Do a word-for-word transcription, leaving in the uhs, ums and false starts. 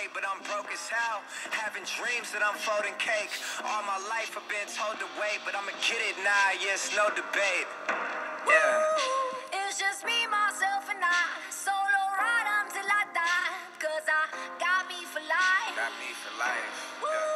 great, but I'm broke as hell. Having dreams that I'm folding cake. All my life I've been told to wait, but I'ma get it now, yeah, it's no debate. Yeah. It's just me, myself, and I. Solo ride until I die. Cause I got me for life. Got me for life. Yeah.